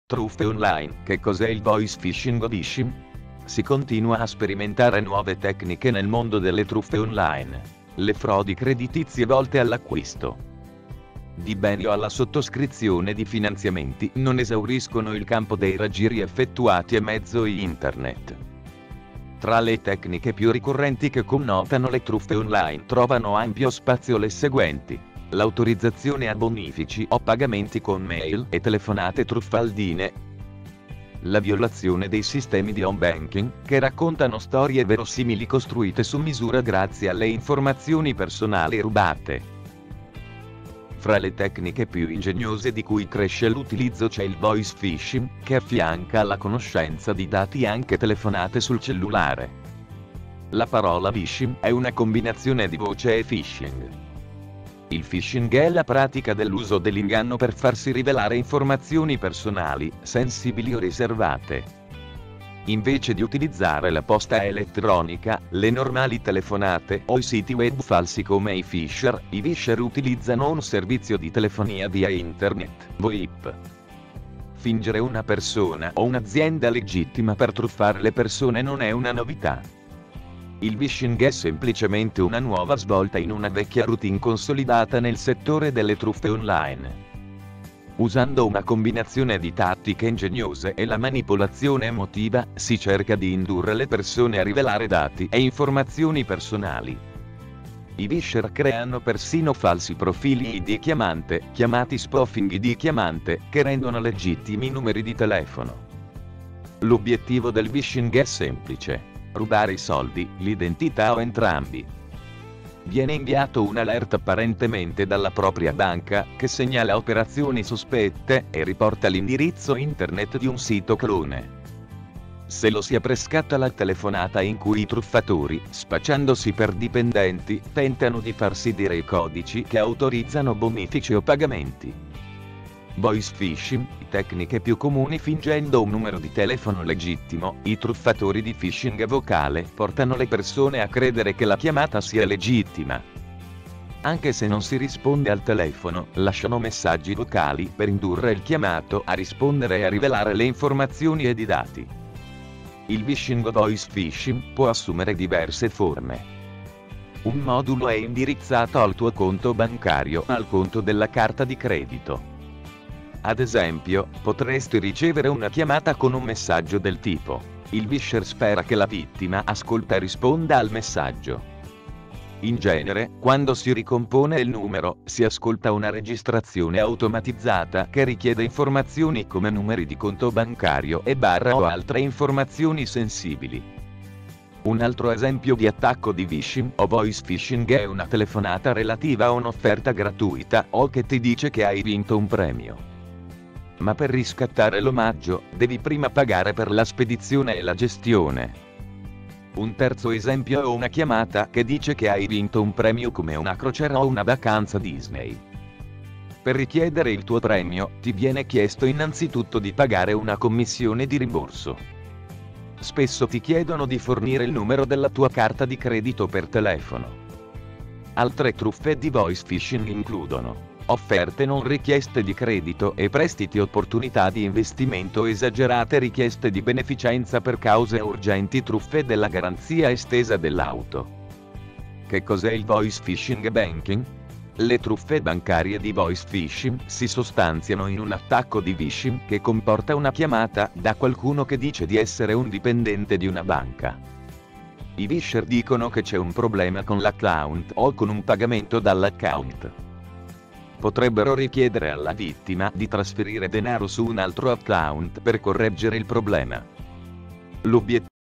Truffe online. Che cos'è il voice phishing o phishing? Si continua a sperimentare nuove tecniche nel mondo delle truffe online. Le frodi creditizie volte all'acquisto di beni o alla sottoscrizione di finanziamenti non esauriscono il campo dei raggiri effettuati a mezzo internet. Tra le tecniche più ricorrenti che connotano le truffe online trovano ampio spazio le seguenti: l'autorizzazione a bonifici o pagamenti con mail e telefonate truffaldine, la violazione dei sistemi di home banking, che raccontano storie verosimili costruite su misura grazie alle informazioni personali rubate. Fra le tecniche più ingegnose di cui cresce l'utilizzo c'è il voice phishing, che affianca alla conoscenza di dati anche telefonate sul cellulare. La parola phishing è una combinazione di voce e phishing. Il phishing è la pratica dell'uso dell'inganno per farsi rivelare informazioni personali, sensibili o riservate. Invece di utilizzare la posta elettronica, le normali telefonate o i siti web falsi come i visher utilizzano un servizio di telefonia via internet, VoIP. Fingere una persona o un'azienda legittima per truffare le persone non è una novità. Il phishing è semplicemente una nuova svolta in una vecchia routine consolidata nel settore delle truffe online. Usando una combinazione di tattiche ingegnose e la manipolazione emotiva, si cerca di indurre le persone a rivelare dati e informazioni personali. I visher creano persino falsi profili ID chiamante, chiamati spoofing ID chiamante, che rendono legittimi numeri di telefono. L'obiettivo del phishing è semplice: rubare i soldi, l'identità o entrambi. Viene inviato un alert apparentemente dalla propria banca, che segnala operazioni sospette e riporta l'indirizzo internet di un sito clone. Se lo si prescatta la telefonata in cui i truffatori, spacciandosi per dipendenti, tentano di farsi dire i codici che autorizzano bonifici o pagamenti. Voice phishing, tecniche più comuni. Fingendo un numero di telefono legittimo, i truffatori di phishing vocale portano le persone a credere che la chiamata sia legittima. Anche se non si risponde al telefono, lasciano messaggi vocali per indurre il chiamato a rispondere e a rivelare le informazioni ed i dati. Il phishing o voice phishing può assumere diverse forme. Un modulo è indirizzato al tuo conto bancario o al conto della carta di credito. Ad esempio, potresti ricevere una chiamata con un messaggio del tipo: il visher spera che la vittima ascolta e risponda al messaggio. In genere, quando si ricompone il numero, si ascolta una registrazione automatizzata che richiede informazioni come numeri di conto bancario e barra o altre informazioni sensibili. Un altro esempio di attacco di phishing o voice phishing è una telefonata relativa a un'offerta gratuita o che ti dice che hai vinto un premio. Ma per riscattare l'omaggio, devi prima pagare per la spedizione e la gestione. Un terzo esempio è una chiamata che dice che hai vinto un premio come una crociera o una vacanza Disney. Per richiedere il tuo premio, ti viene chiesto innanzitutto di pagare una commissione di rimborso. Spesso ti chiedono di fornire il numero della tua carta di credito per telefono. Altre truffe di voice phishing includono offerte non richieste di credito e prestiti, opportunità di investimento esagerate, richieste di beneficenza per cause urgenti, truffe della garanzia estesa dell'auto. Che cos'è il voice phishing banking? Le truffe bancarie di voice phishing si sostanziano in un attacco di phishing che comporta una chiamata da qualcuno che dice di essere un dipendente di una banca. I visher dicono che c'è un problema con l'account o con un pagamento dall'account. Potrebbero richiedere alla vittima di trasferire denaro su un altro account per correggere il problema. L'obiettivo